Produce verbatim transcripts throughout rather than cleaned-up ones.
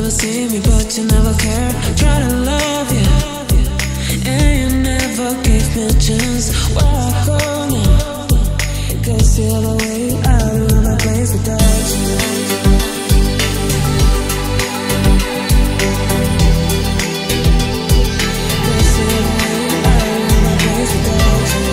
never see me, but you never care. Try to love you, and you never gave me a chance. Where I go now? Guess the other way out of my place without you. Guess the other way out of my place without you.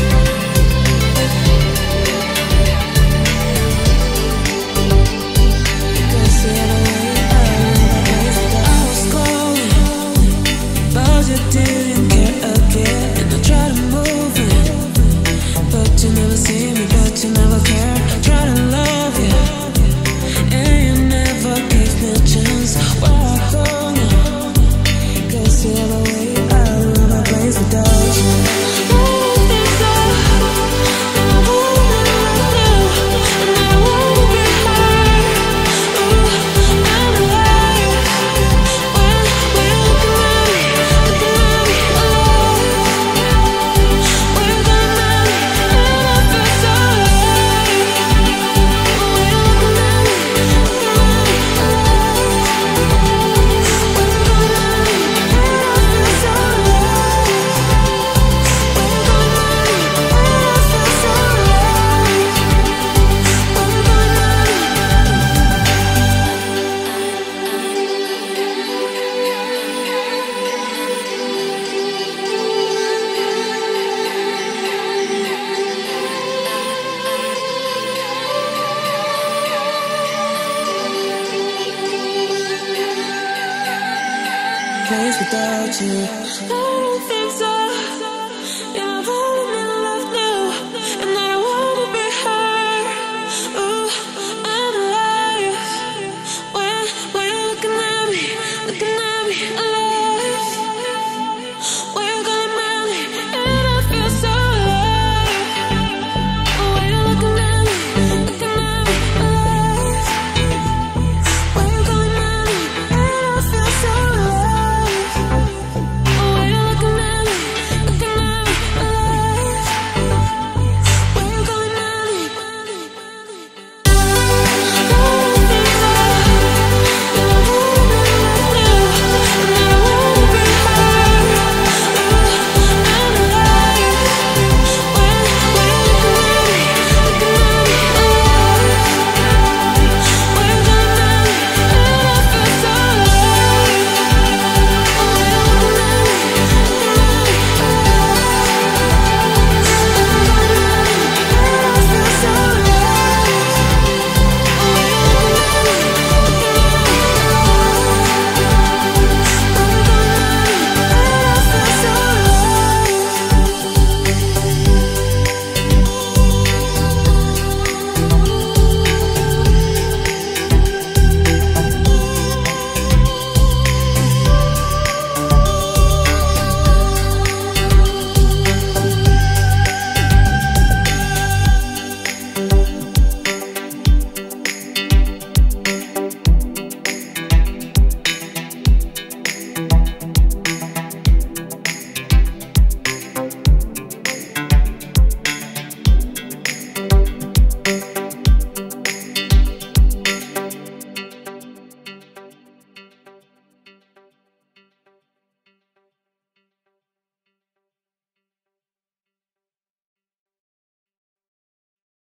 Guess the other way out of my place without you. I was going, but you didn't care again. And I tried to move it, but you never see me, but you never care. Try to love you, and you never gave me a chance. Where I go now? Guess the other way out of my place without you. I don't think so, and I won't let you, and I won't get hurt. Ooh, I'm alive. When, when you look at me, look at me alive. When you look at me, and I feel so alive. When you look at me, look at me alive. When you look at me, and I feel so alive. When you look at me, and I feel so alive. When you look at place without you. I don't think so.